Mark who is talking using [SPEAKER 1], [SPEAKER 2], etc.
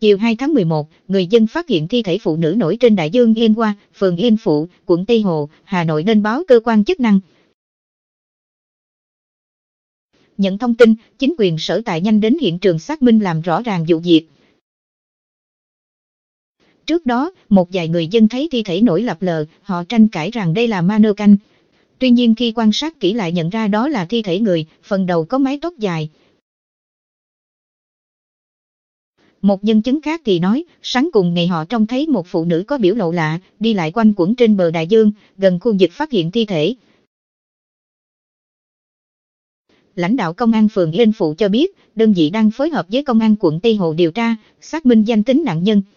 [SPEAKER 1] Chiều 2 tháng 11, người dân phát hiện thi thể phụ nữ nổi trên đại dương Yên Hoa, phường Yên Phụ, quận Tây Hồ, Hà Nội nên báo cơ quan chức năng. Nhận thông tin, chính quyền sở tại nhanh đến hiện trường xác minh làm rõ ràng vụ việc. Trước đó, một vài người dân thấy thi thể nổi lập lờ, họ tranh cãi rằng đây là mannequin. Tuy nhiên khi quan sát kỹ lại nhận ra đó là thi thể người, phần đầu có mái tóc dài. Một nhân chứng khác thì nói, sáng cùng ngày họ trông thấy một phụ nữ có biểu lộ lạ, đi lại quanh quẩn trên bờ đại dương, gần khu vực phát hiện thi thể. Lãnh đạo công an phường Yên Phụ cho biết, đơn vị đang phối hợp với công an quận Tây Hồ điều tra, xác minh danh tính nạn nhân.